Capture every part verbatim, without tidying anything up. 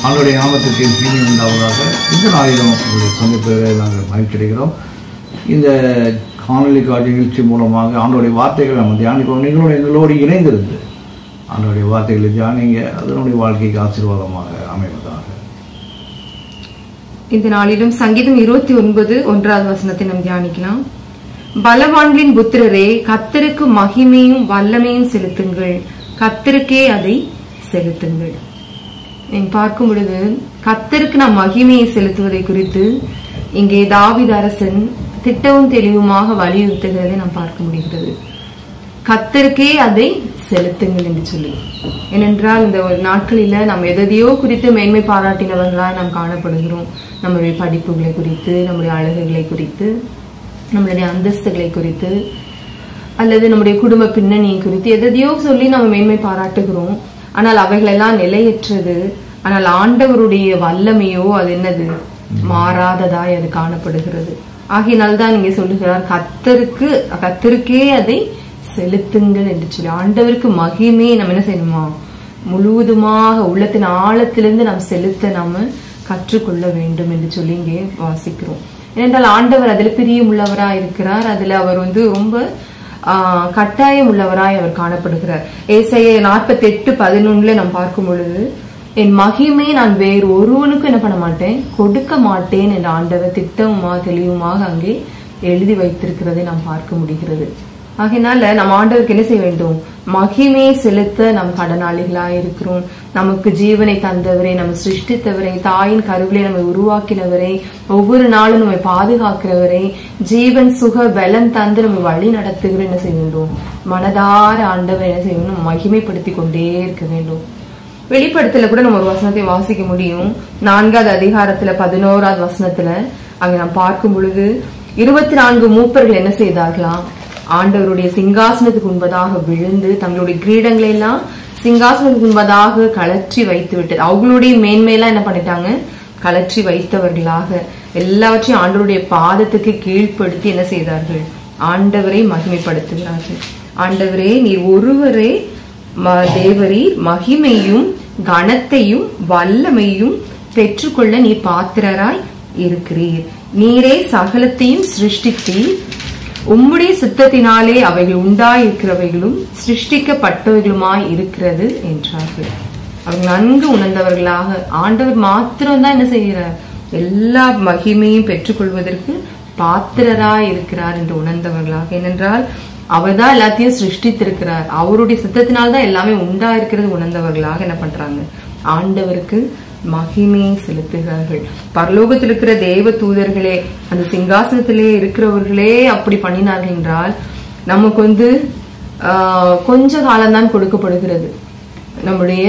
ஆண்டவருடைய நாமத்திற்கு தீமை உண்டாவதாக. இந்த நாளிலும் உங்களுடைய சந்திப்பதை நாங்கள் மகிழ்ச்சி அடைகிறோம். இந்த காணொலி காட்சி நிகழ்ச்சி மூலமாக ஆண்டவருடைய வார்த்தைகளை நம்ம தியானிக்கிறோம். நீங்களும் எங்களோடு இணைந்திருந்து ஆண்டவருடைய வார்த்தைகளை தியானிங்க. அதனுடைய வாழ்க்கைக்கு ஆசீர்வாதமாக அமைவதாக. இந்த நாளிலும் சங்கீதம் இருபத்தி ஒன்பது ஒன்றாவது வசனத்தை நாம் தியானிக்கலாம். பலவான்களின் புத்திரரே, கர்த்தருக்கு மகிமையும் வல்லமையும் செலுத்துங்கள், கர்த்தருக்கே அதை செலுத்துங்கள். பார்க்கும் பொழுது கர்த்தருக்கு நாம் மகிமையை செலுத்துவதை குறித்து இங்கே தாவீது அரசன் திட்டமும் தெளிவுமாக வலியுறுத்துகிறதை நாம் பார்க்க முடிகிறது. கர்த்தருக்கே அதை செலுத்துங்கள் என்று சொல்லி. ஏனென்றால் இந்த ஒரு நாட்களில நாம் எதையோ குறித்து மேன்மை பாராட்டினவர்களாய் நாம் காணப்படுகிறோம். நம்முடைய படிப்புகளை குறித்து, நம்முடைய அழகுகளை குறித்து, நம்மளுடைய அந்தஸ்துகளை குறித்து, அல்லது நம்முடைய குடும்ப பின்னணியை குறித்து எதையோ சொல்லி நம்ம மேன்மை பாராட்டுகிறோம். ஆனால் அவைகளெல்லாம் நிலையற்றது. ஆனால் ஆண்டவருடைய வல்லமையோ அது என்னது, மாறாததாய் அது காணப்படுகிறது. ஆகையினால்தான் இங்கே சொல்லுகிறார், கர்த்தருக்கு கர்த்தருக்கே அதை செலுத்துங்கள் என்று சொல்லி. ஆண்டவருக்கு மகிமையை நம்ம என்ன செய்யணுமா, முழுவதுமாக உள்ளத்தின் ஆழத்திலிருந்து நாம் செலுத்த நாம கற்றுக்கொள்ள வேண்டும் என்று சொல்லி இங்கே வாசிக்கிறோம். ஏனென்றால் ஆண்டவர் அதில் பிரியம் உள்ளவராய் இருக்கிறார். அதுல அவர் வந்து ரொம்ப ஆஹ் கட்டாயம் உள்ளவராய் அவர் காணப்படுகிறார். ஏசாயா நாற்பத்தி எட்டு பதினொன்னுல நாம் பார்க்கும் பொழுது, என் மகிமை நான் வேறு ஒருவனுக்கு என்ன பண்ண மாட்டேன், கொடுக்க மாட்டேன் என்ற ஆண்டவர் திட்டமா தெளிவுமாக அங்கே எழுதி வைத்திருக்கிறதை நாம் பார்க்க முடிகிறது. ஆகையினால நம்ம ஆண்டவருக்கு என்ன செய்ய வேண்டும், மகிமையை செலுத்த நாம் கடனாளிகளாய் இருக்கிறோம். நமக்கு ஜீவனை தந்தவரை, நம்ம சிருஷ்டித்தவரை, தாயின் கருவிலை நம்மை உருவாக்கினவரை, ஒவ்வொரு நாளும் நம்மை பாதுகாக்கிறவரை, ஜீவன் சுக பலம் தந்து நம்ம வழி நடத்துகிற என்ன செய்ய வேண்டும், மனதார ஆண்டவர் என்ன செய்ய வேண்டும், மகிமைப்படுத்தி கொண்டே இருக்க வேண்டும். வெளிப்படுத்தல கூட நம்ம ஒரு வசனத்தை வாசிக்க முடியும். நான்காவது அதிகாரத்துல பதினோராவது வசனத்துல அங்க நாம் பார்க்கும் பொழுது, இருபத்தி நான்கு மூப்பர்கள் என்ன செய்தார்களாம், ஆண்டவருடைய சிங்காசனத்துக்கு முன்பதாக விழுந்து தங்களுடைய கிரீடங்களை எல்லாம் சிங்காசனத்துக்கு முன்பதாக கலற்றி வைத்து விட்டது. அவங்களுடைய மேன்மையெல்லாம் என்ன பண்ணிட்டாங்க, கலற்றி வைத்தவர்களாக எல்லாவற்றையும் ஆண்டவருடைய பாதத்துக்கு கீழ்ப்படுத்தி என்ன செய்தார்கள், ஆண்டவரை மகிமைப்படுத்துகிறார்கள். ஆண்டவரே, நீர் ஒருவரே தேவரீர், மகிமையும் கனத்தையும் வல்லமையும் பெற்றுக்கொள்ள நீர் பாத்திரராய் இருக்கிறீர். நீரே சகலத்தையும் சிருஷ்டித்தீர், உம்முடைய சித்தத்தினாலே அவைகள் உண்டாயிருக்கிறவைகளும் சிருஷ்டிக்கப்பட்டவைகளுமாய் இருக்கிறது என்றார்கள். அவர்கள் நன்கு உணர்ந்தவர்களாக ஆண்டவர் மாத்திரம்தான் என்ன செய்கிறார், எல்லா மகிமையும் பெற்றுக்கொள்வதற்கு பாத்திரராய் இருக்கிறார் என்று உணர்ந்தவர்களாக. ஏனென்றால் அவர்தான் எல்லாத்தையும் சிருஷ்டித்திருக்கிறார், அவருடைய சித்தத்தினால்தான் எல்லாமே உண்டா இருக்கிறது உணர்ந்தவர்களாக என்ன பண்றாங்க, ஆண்டவருக்கு மகிமையை செலுத்துகிறார்கள். பரலோகத்தில் இருக்கிற தேவ தூதர்களே, அந்த சிங்காசனத்திலே இருக்கிறவர்களே அப்படி பண்ணினார்கள் என்றால், நமக்கு வந்து ஆஹ் கொஞ்ச காலம்தான் கொடுக்கப்படுகிறது. நம்முடைய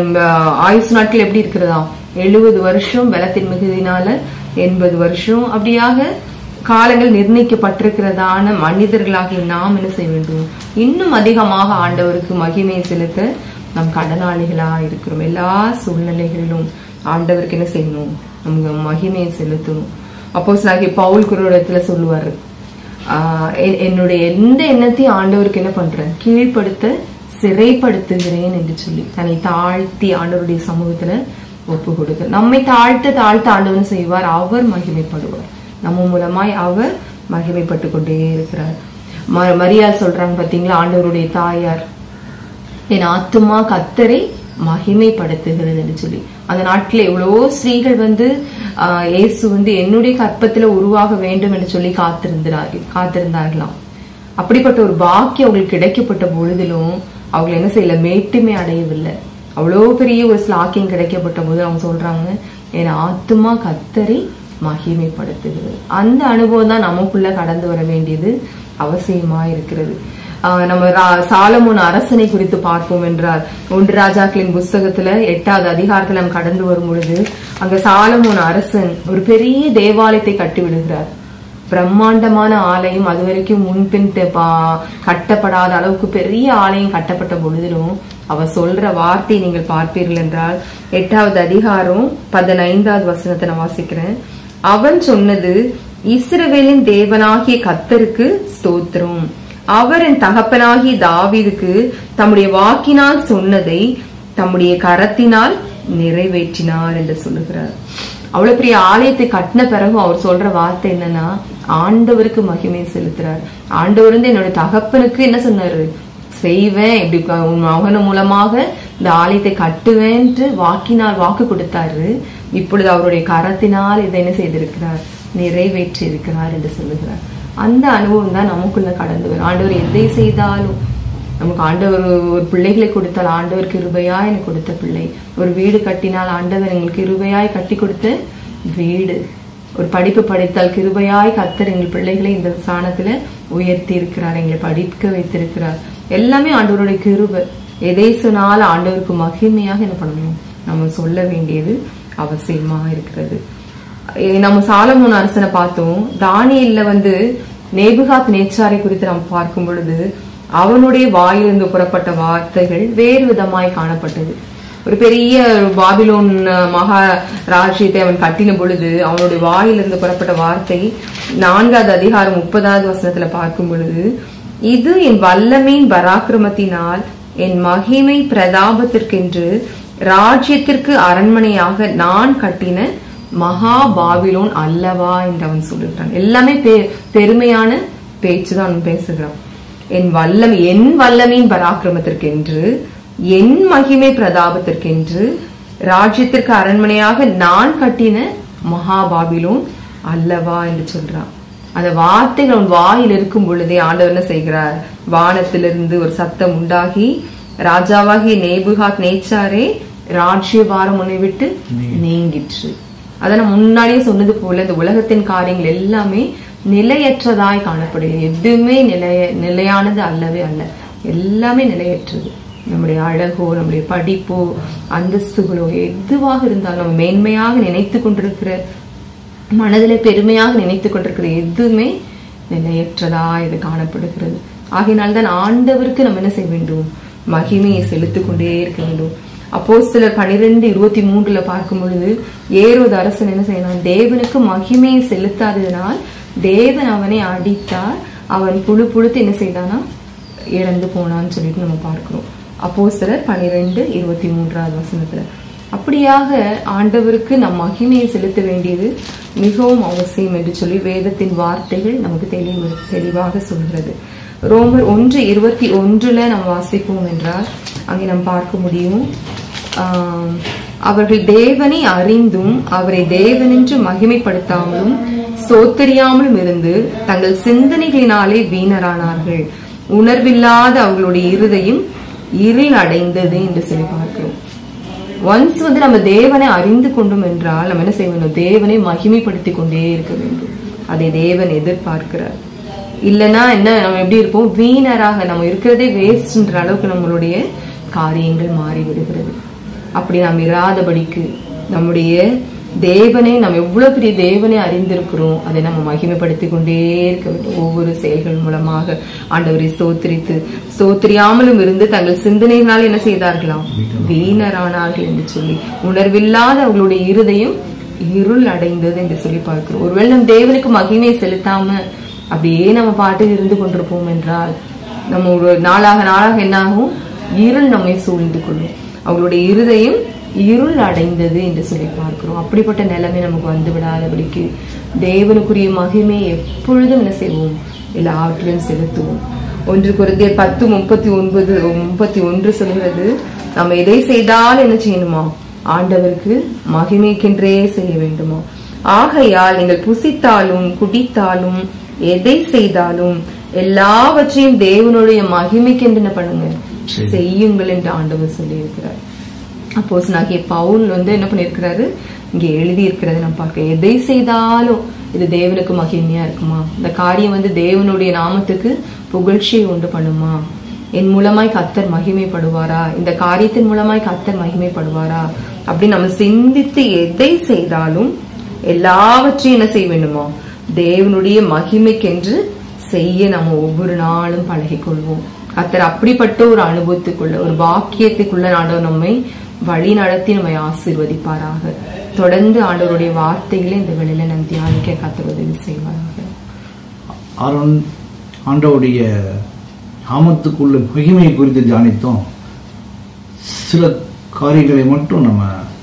ஆயுசு நாட்கள் எப்படி இருக்கிறதா, எழுபது வருஷம், பலத்தின் மிகுதினால எண்பது வருஷம், அப்படியாக காலங்கள் நிர்ணயிக்கப்பட்டிருக்கிறதான மனிதர்களாக நாம் என்ன செய்ய வேண்டும், இன்னும் அதிகமாக ஆண்டவருக்கு மகிமையை செலுத்த நம் கடனாளிகளா இருக்கிறோம். எல்லா சூழ்நிலைகளிலும் ஆண்டவருக்கு என்ன செய்யணும், நமக்கு மகிமையை செலுத்தணும். அப்போஸ்தலனாகிய பவுல் குருடத்துல சொல்லுவாரு, ஆஹ் என்னுடைய எந்த எண்ணத்தையும் ஆண்டவருக்கு என்ன பண்றேன், கீழ்ப்படுத்த சிறைப்படுத்துகிறேன் என்று சொல்லி தன்னை தாழ்த்தி ஆண்டவருடைய சமூகத்துல ஒப்பு கொடுக்க. நம்மை தாழ்த்த தாழ்த்த ஆண்டவன் செய்வார், அவர் மகிமைப்படுவார். நம்ம மூலமாய் அவர் மகிமைப்பட்டு கொண்டே இருக்கிறார். மரியாள் சொல்றாங்க பாத்தீங்களா, ஆண்டவருடைய தாயார், என் ஆத்துமா கர்த்தரை மகிமைப்படுத்துகிறது என்று சொல்லி. அந்த நாட்டில் எவ்வளவோ ஸ்திரீகள் வந்து ஆஹ் இயேசு வந்து என்னுடைய கற்பத்துல உருவாக வேண்டும் என்று சொல்லி காத்திருந்தார்கள் காத்திருந்தார்களாம். அப்படிப்பட்ட ஒரு பாக்கியம் அவங்களுக்கு கிடைக்கப்பட்ட பொழுதிலும் அவங்க என்ன செய்யல, மேட்டுமே அடையவில்லை. அவ்வளோ பெரிய ஒரு ஸ்லாக்கியம் கிடைக்கப்பட்ட போது அவங்க சொல்றாங்க, என் ஆத்துமா கர்த்தரை மகிமைப்படுத்துகிறது. அந்த அனுபவம் தான் நமக்குள்ள கடந்து வர வேண்டியது அவசியமா இருக்கிறது. ஆஹ் நம்ம சாலமோன் அரசனை குறித்து பார்ப்போம் என்றால், ஒன்று ராஜாக்களின் புஸ்தகத்துல எட்டாவது அதிகாரத்துல நம்ம கடந்து வரும் பொழுது, அங்க சாலமோன் அரசன் ஒரு பெரிய தேவாலயத்தை கட்டி விடுகிறார். பிரம்மாண்டமான ஆலயம், அது வரைக்கும் முன்பின் கட்டப்படாத அளவுக்கு பெரிய ஆலயம் கட்டப்பட்ட பொழுதிலும் அவர் சொல்ற வார்த்தை நீங்கள் பார்ப்பீர்கள் என்றால், எட்டாவது அதிகாரம் பதினைந்தாவது வசனத்தை நான் வாசிக்கிறேன். அவன் சொன்னது, இஸ்ரவேலின் தேவனாகிய கர்த்தருக்கு ஸ்தோத்திரம், அவர் என் தகப்பனாகிய தாவீதுக்கு தம்முடைய வாக்கினால் சொன்னதை தம்முடைய கரத்தினால் நிறைவேற்றினார் என்று சொல்லுகிறார். அவ்வளவு பெரிய ஆலயத்தை கட்டின பிறகு அவர் சொல்ற வார்த்தை என்னன்னா, ஆண்டவருக்கு மகிமை செலுத்துறார். ஆண்டவர் வந்து என்னோட தகப்பனுக்கு என்ன சொன்னாரு, செய்வேன், இப்படி உன் மகன் மூலமாக இந்த ஆலயத்தை கட்டுவேன்ட்டு வாக்கினால் வாக்கு கொடுத்தாரு. இப்பொழுது அவருடைய கரத்தினால் இதை என்ன செய்திருக்கிறார், நிறைவேற்றி இருக்கிறார் என்று சொல்லுகிறார். அந்த அனுபவம் தான் நமக்குள்ள கடந்து வரும். ஆண்டவர் எதை செய்தாலும் நமக்கு, ஆண்டவர் ஒரு பிள்ளைகளை கொடுத்தால் ஆண்டவர் கிருபையாய் எனக்கு கொடுத்த பிள்ளை, ஒரு வீடு கட்டினால் ஆண்டவர் எங்களுக்கு கிருபையாய் கட்டி கொடுத்த வீடு, ஒரு படிப்பு படித்தால் கிருபையாய் கர்த்தர் எங்கள் பிள்ளைகளை இந்த ஸ்தானத்துல உயர்த்தி இருக்கிறார், எங்களை படிக்க வைத்திருக்கிறார். எல்லாமே ஆண்டவருடைய கிருபை. எதை சொன்னாலும் ஆண்டவருக்கு மகிமையாக என்ன பண்ணணும், நம்ம சொல்ல வேண்டியது அவசியமா இருக்கிறது. நம்ம சாலமோன் அரசனை பார்த்தோம். தானியேல்ல வந்து நேபுகாத் நேச்சாரை குறித்து நாம் பார்க்கும் பொழுது அவனுடைய வாயிலிருந்து புறப்பட்ட வார்த்தைகள் வேறு விதமாய் காணப்பட்டது. ஒரு பெரிய பாபிலோன் மகா ராஜ்யத்தை அவன் கட்டின பொழுது அவனுடைய வாயிலிருந்து புறப்பட்ட வார்த்தை நான்காவது அதிகாரம் முப்பதாவது வசனத்துல பார்க்கும் பொழுது, இது என் வல்லமையின் பராக்கிரமத்தினால் என் மகிமை பிரதாபத்திற்கென்று ராஜ்யத்திற்கு அரண்மனையாக நான் கட்டின மகா பாபிலோன் அல்லவா என்று அவன் சொல்லுகிறான். எல்லாமே பெருமையான பேச்சுதான் அவன் பேசுகிறான். என் வல்லமை என் வல்லமையின் பராக்கிரமத்திற்கென்று என் மகிமை பிரதாபத்திற்கென்று ராஜ்யத்திற்கு அரண்மனையாக நான் கட்டின மகா பாபிலோன் அல்லவா என்று சொல்றான். அந்த வார்த்தைகள் அவன் வாயில் இருக்கும் பொழுதே ஆண்டவர் என்ன செய்கிறார், வானத்திலிருந்து ஒரு சத்தம் உண்டாகி, ராஜாவாகிய நேபுகாத் நேச்சாரே ராஜ்யபாரம் உன்னை விட்டு நீங்கிற்று. அத நான் முன்னாடியே சொன்னது போல இந்த உலகத்தின் காரியங்கள் எல்லாமே நிலையற்றதாய் காணப்படுகிறது. எதுவுமே நிலைய நிலையானது அல்லவே அல்ல, எல்லாமே நிலையற்றது. நம்முடைய அழகோ, நம்முடைய படிப்போ, அந்தஸ்துகளோ எதுவாக இருந்தாலும் நம்ம மேன்மையாக நினைத்து கொண்டிருக்கிற, மனதிலே பெருமையாக நினைத்து கொண்டிருக்கிற எதுவுமே நிலையற்றதா இது காணப்படுகிறது. ஆகையினால்தான் ஆண்டவருக்கு நம்ம என்ன செய்ய வேண்டும், மகிமையை செலுத்திக் கொண்டே இருக்க வேண்டும். அப்போஸ்தலர் பனிரெண்டு இருபத்தி மூன்றுல பார்க்கும் பொழுது ஏரோது அரசன் என்ன செய்யணும், தேவனுக்கு மகிமையை செலுத்தாததினால் தேவன் அவனை அடித்தார், அவன் புழு புழுத்து என்ன செய்தானா இறந்து போனான்னு சொல்லிட்டு நம்ம பார்க்கிறோம். அப்போஸ்தலர் பனிரெண்டு இருபத்தி மூன்றாவது வசனத்துல. அப்படியாக ஆண்டவருக்கு நம் மகிமையை செலுத்த வேண்டியது மிகவும் அவசியம் என்று சொல்லி வேதத்தின் வார்த்தைகள் நமக்கு தெளிவு தெளிவாக சொல்கிறது. ரோமர் ஒன்று இருபத்தி ஒன்றுல நம்ம வாசிப்போம் என்றால் அங்கே நாம் பார்க்க முடியும், ஆஹ் அவர்கள் தேவனை அறிந்தும் அவரை தேவனென்று மகிமைப்படுத்தாமலும் சோத்தரியாமலும் இருந்து தங்கள் சிந்தனைகளினாலே வீணரானார்கள், உணர்வில்லாத அவர்களுடைய இருதயம் இருள் அடைந்தது என்று சொல்லி பார்க்கிறோம். ஒன்ஸ் வந்து நம்ம தேவனை அறிந்து கொண்டோம் என்றால் நம்ம என்ன செய்ய வேண்டும், தேவனை மகிமைப்படுத்தி கொண்டே இருக்க வேண்டும். அதை தேவன் எதிர்பார்க்கிறார். இல்லைன்னா என்ன, நம்ம எப்படி இருப்போம், வீணராக நம்ம இருக்கிறதே வேஸ்ட்ன்ற அளவுக்கு நம்மளுடைய காரியங்கள் மாறி விடுகிறது. அப்படி நாம் இராதபடிக்கு நம்முடைய தேவனை, நம்ம எவ்வளவு பெரிய தேவனை அறிந்திருக்கிறோம், அதை நம்ம மகிமைப்படுத்தி கொண்டே இருக்க வேண்டும். ஒவ்வொரு செயல்கள் மூலமாக ஆண்டவரை சோத்திரித்து சோத்திரியாமலும் இருந்து தங்கள் சிந்தனையினால் என்ன செய்தார்களாம், வீணரானார்கள் என்று சொல்லி, உணர்வில்லாத அவர்களுடைய இருதயம் இருள் அடைந்தது என்று சொல்லி பார்க்கிறோம். ஒருவேளை நம் தேவனுக்கு மகிமையை செலுத்தாம அப்படியே நம்ம பாட்டு இருந்து கொண்டிருப்போம் என்றால் நம்ம ஒரு நாளாக நாளாக என்னாகும், இருள் நம்மை சூழ்ந்து கொள்ளும். அவங்களுடைய இருதயம் இருள் அடைந்தது என்று சொல்லி பார்க்கிறோம். அப்படிப்பட்ட நிலைமை நமக்கு வந்து விடாதபடிக்கு தேவனுக்குரிய மகிமையை எப்பொழுதும் என்ன செய்வோம், எல்லாவற்றிலும் செலுத்துவோம். ஒன்று கொரிந்தியர் பத்து முப்பத்தி ஒன்பது முப்பத்தி ஒன்று சொல்கிறது, நம்ம எதை செய்தாலும் என்ன செய்யணுமா, ஆண்டவருக்கு மகிமைக்கென்றே செய்ய வேண்டுமா. ஆகையால் நீங்கள் புசித்தாலும் குடித்தாலும் எதை செய்தாலும் எல்லாவற்றையும் தேவனுடைய மகிமைக்கென்று என்ன பண்ணுங்க, செய்யுங்கள் என்று ஆண்டவர் சொல்லி இருக்கிறார். அப்போஸ்தலனாகிய பவுல் வந்து என்ன பண்ணிருக்கிறாரு, இங்க எழுதி இருக்கிறது நம்ம பார்க்க, எதை செய்தாலும் இது தேவனுக்கு மகிமையா இருக்குமா, இந்த காரியம் வந்து தேவனுடைய நாமத்துக்கு புகழ்ச்சியை உண்டு பண்ணுமா, என் மூலமாய் கர்த்தர் மகிமைப்படுவாரா, இந்த காரியத்தின் மூலமாய் கர்த்தர் மகிமைப்படுவாரா அப்படின்னு நம்ம சிந்தித்து எதை செய்தாலும் எல்லாவற்றையும் என்ன செய்ய வேண்டுமோ, தேவனுடைய மகிமைக்கென்று செய்ய நம்ம ஒவ்வொரு நாளும் பழகிக் கொள்வோம். கர்த்தர் அப்படிப்பட்ட ஒரு அனுபவத்துக்குள்ள, ஒரு பாக்கியத்துக்குள்ள ஆண்டவர் நம்மை வழி நடத்தி நம்மை ஆசீர்வதிப்பாராக. தொடர்ந்து ஆண்டவருடைய வார்த்தைகளை இந்த வேளையில நம் தியானிக்க கர்த்தர் உதவி செய்வாராக. ஆரோன் ஆண்டவருடைய நாமத்துக்குள்ள மகிமை குறித்து தியானித்தோம். சில காரியங்களை மட்டும் நம்ம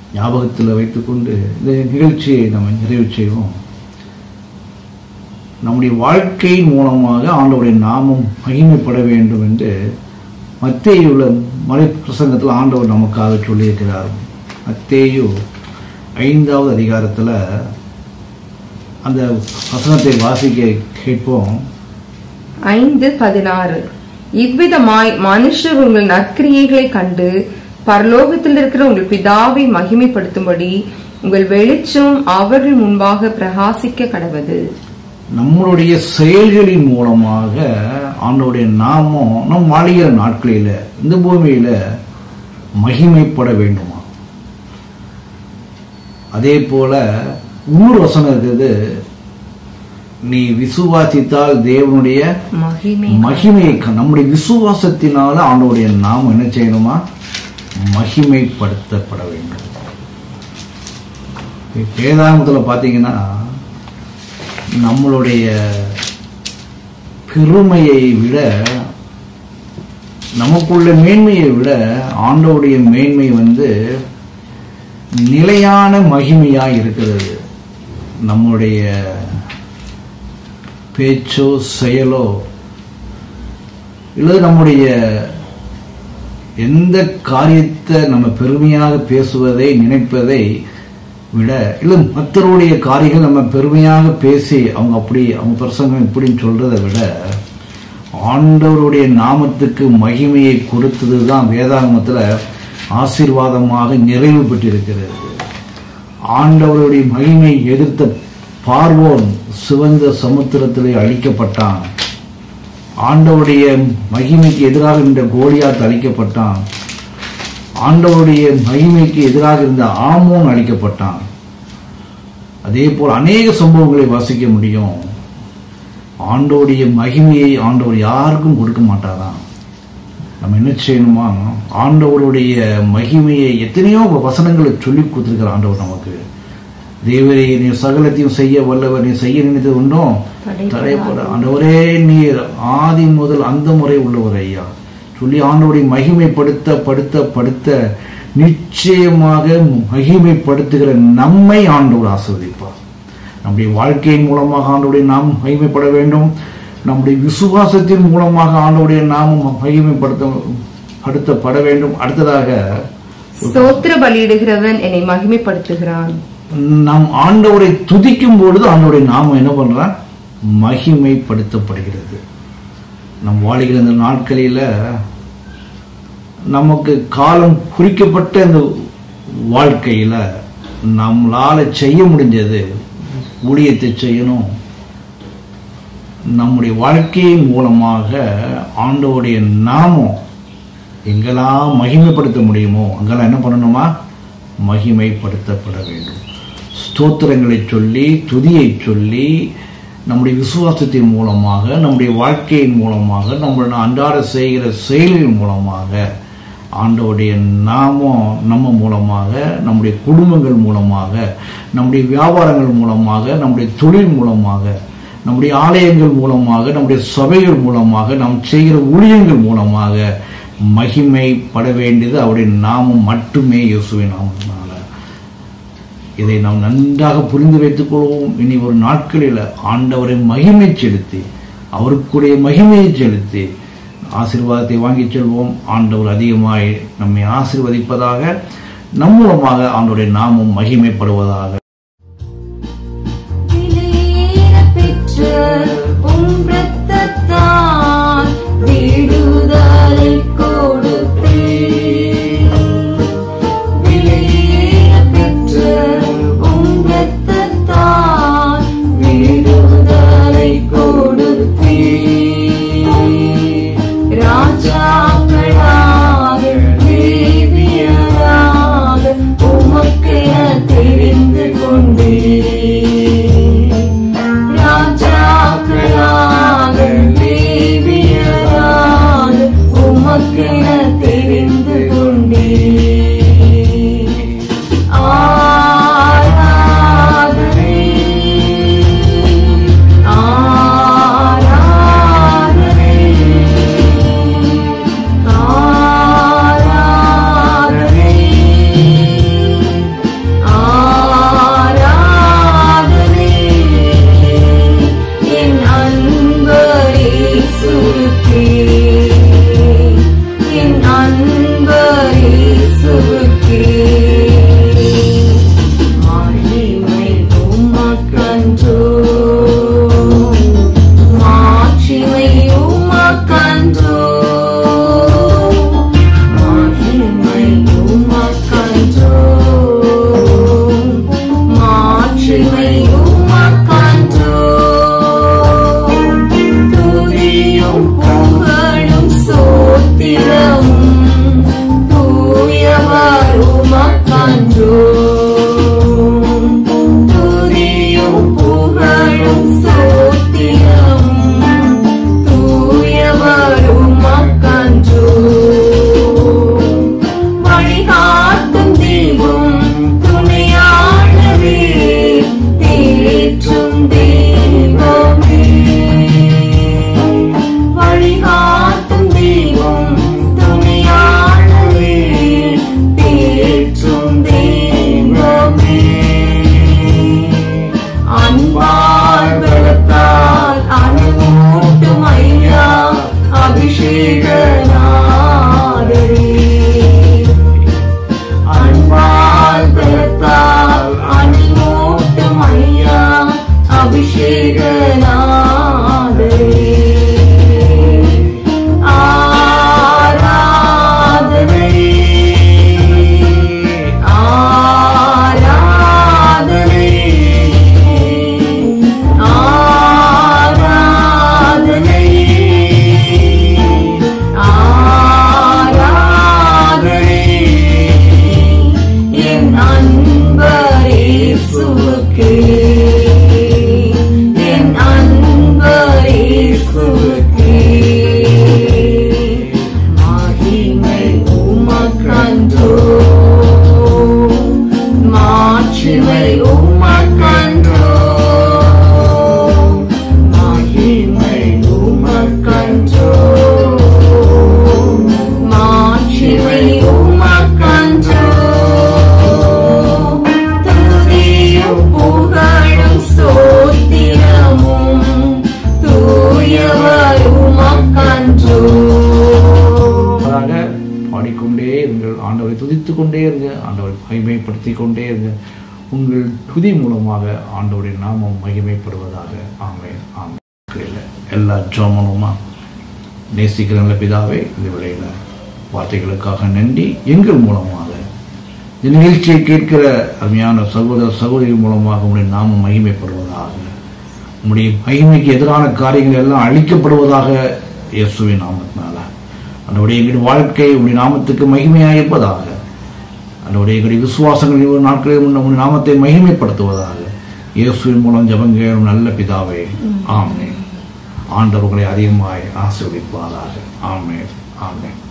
ஞாபகத்தில் வைத்துக்கொண்டு இந்த நிகழ்ச்சியை நம்ம நிறைவு செய்வோம். நம்முடைய வாழ்க்கையின் மூலமாக ஆண்டவருடைய நாமம் மகிமைப்பட வேண்டும் என்று மத்தேயு உள்ள மலை பிரசங்கத்தில் ஆண்டவர் நமக்காக சொல்லியிருக்கிறார். மத்தேயு ஐந்தாவது அதிகாரத்தில் அந்த வசனத்தை வாசிக்க கேட்போம். ஐந்து பதினாறு. இவ்விதமாய் மனுஷர் உங்கள் நற்கிரியைகளை கண்டு பரலோகத்தில் இருக்கிற உங்கள் பிதாவை மகிமைப்படுத்தும்படி உங்கள் வெளிச்சம் அவர்கள் முன்பாக பிரகாசிக்க கடவது. நம்மளுடைய செயல்களின் மூலமாக ஆண்டவருடைய நாமம் நம் வாழுகிற நாட்களில இந்த பூமியில மகிமைப்பட வேண்டுமா? அதே போல இன்னொரு வசனம் இருக்குது, நீ விசுவாசித்தால் தேவனுடைய மகிமையை நம்முடைய விசுவாசத்தினால ஆண்டவருடைய நாமம் என்ன செய்யணுமா? மகிமைப்படுத்தப்பட வேண்டும். வேதாகமத்தில் பார்த்தீங்கன்னா நம்மளுடைய பெருமையை விட நமக்குள்ள மேன்மையை விட ஆண்டவருடைய மேன்மை வந்து நிலையான மகிமையாக இருக்கிறது. நம்முடைய பேச்சோ செயலோ இல்லை நம்முடைய எந்த காரியத்தை நம்ம பெருமையாக பேசுவதை நினைப்பதை விட இல்லை மற்றவருடைய காரியங்கள் நம்ம பெருமையாக பேசி அவங்க அப்படி அவங்க பிரசங்கம் இப்படின்னு சொல்றதை விட ஆண்டவருடைய நாமத்துக்கு மகிமையை கொடுத்தது தான் வேதாகமத்தில் ஆசீர்வாதமாக நிறைவு பெற்றிருக்கிறது. ஆண்டவருடைய மகிமை எதிர்த்த பார்வோன் சிவந்த சமுத்திரத்திலே அழிக்கப்பட்டான். ஆண்டவருடைய மகிமைக்கு எதிராக இருந்த கோலியாத் அழிக்கப்பட்டான். ஆண்டவருடைய மகிமைக்கு எதிராக இருந்த ஆமோன் அழிக்கப்பட்டான். அதே போல் அநேக சம்பவங்களை வாசிக்க முடியும். ஆண்டவருடைய மகிமையை ஆண்டவர் யாருக்கும் கொடுக்க மாட்டாராம். நம்ம என்ன செய்யணுமா? ஆண்டவருடைய மகிமையை எத்தனையோ வசனங்களை சொல்லி கொடுத்திருக்கிற ஆண்டவர் நமக்கு. தேவரே நீ சகலத்தையும் செய்ய வல்லவர், நீ செய்ய நினைத்தது ஒன்றும் தடைப்பட ஆண்டவரே நீர் ஆதி முதல் அந்த முறை உள்ளவர் ஐயா சொல்லி ஆண்டவரை மகிமைப்படுத்த படுத்த படுத்த நிச்சயமாக மகிமைப்படுத்துகிற நம்மை ஆண்டவர் ஆசீர்வதிப்பார். நம்முடைய வாழ்க்கையின் மூலமாக ஆண்டவருடைய நாம் மகிமைப்பட வேண்டும். நம்முடைய விசுவாசத்தின் மூலமாக ஆண்டவருடைய நாமம் மகிமைப்படுத்த படுத்தப்பட வேண்டும். அடுத்ததாக ஸ்தோத்திர பலியிடுகிறவன் என்னை மகிமைப்படுத்துகிறான். நம் ஆண்டவரை துதிக்கும் பொழுது ஆண்டவருடைய நாமம் என்ன பண்றான்? மகிமைப்படுத்தப்படுகிறது. நம் வாழுகிற இந்த நாட்களில நமக்கு காலம் குறிக்கப்பட்ட இந்த வாழ்க்கையில நம்மளால செய்ய முடிஞ்சது ஊழியத்தை செய்யணும். நம்முடைய வாழ்க்கையின் மூலமாக ஆண்டவருடைய நாமம் எங்கெல்லாம் மகிமைப்படுத்த முடியுமோ அங்கெல்லாம் என்ன பண்ணணுமா? மகிமைப்படுத்தப்பட வேண்டும். ஸ்தோத்திரங்களை சொல்லி துதியை சொல்லி நம்முடைய விசுவாசத்தின் மூலமாக நம்முடைய வாழ்க்கையின் மூலமாக நம்ம அன்றாட செய்கிற செயலின் மூலமாக ஆண்டவருடைய நாமம் நம்ம மூலமாக நம்முடைய குடும்பங்கள் மூலமாக நம்முடைய வியாபாரங்கள் மூலமாக நம்முடைய தொழில் மூலமாக நம்முடைய ஆலயங்கள் மூலமாக நம்முடைய சபைகள் மூலமாக நாம் செய்கிற ஊழியங்கள் மூலமாக மகிமைப்பட வேண்டியது அவருடைய நாமம் மட்டுமே. இயேசுவின் நாமத்தினால இதை நாம் நன்றாக புரிந்து வைத்துக் கொள்வோம். இனி ஒரு நாட்களில் ஆண்டவரை மகிமை செலுத்தி அவருக்குடைய மகிமையை செலுத்தி ஆசீர்வாதத்தை வாங்கி செல்வோம். ஆண்டவர் அதிகமாய் நம்மை ஆசீர்வதிப்பதாக, நம் மூலமாக ஆண்டவருடைய நாமம் மகிமைப்படுவதாக. அன்பர் இயேசுவுக்கே, என் அன்பர் இயேசுவுக்கே, மகிமை உமக்கன்றோ, மாட்சிமை உமக்கன்றோ, மகிமை உமக்கன்றோ, மாட்சிமை உமக்கன்றோ, துதியும் புகழும் ஸ்தோத்திரமும் தூயவர் உமக்கன்றோ. பாடிக்கொண்டே இருங்கள், ஆண்டவரை துதித்துக் கொண்டே இருங்க, ஆண்டவரை மகிமைப்படுத்திக் கொண்டே இருங்க. உங்கள் துதி மூலமாக ஆண்டவருடைய நாமம் மகிமைப்படுவதாக. ஆமென் ஆமென். எல்லா ஜெபமுமா நேசிக்கிற நல்ல பிதாவே, இந்த விடையில வார்த்தைகளுக்காக நன்றி. எங்கள் மூலமாக இந்த நிகழ்ச்சியை கேட்கிற அருமையான சகோதர சகோதரி மூலமாக உங்களுடைய நாமம் மகிமைப்படுவதாக. உங்களுடைய மகிமைக்கு எதிரான காரியங்கள் எல்லாம் அழிக்கப்படுவதாக இயேசுவின் நாமத்தினால. அந்தோடைய எங்களுடைய வாழ்க்கை உடைய நாமத்துக்கு மகிமையாக இருப்பதாக. அந்தோடைய எங்களுடைய விசுவாசங்கள் நாட்களில் உடைய நாமத்தை மகிமைப்படுத்துவதாக. இயேசுவின் மூலம் ஜெபங்கள் நல்ல பிதாவே. ஆமென். ஆண்டவர்களை அதிகமாய் ஆசீர்வதிப்பாராக. ஆமென் ஆமென்.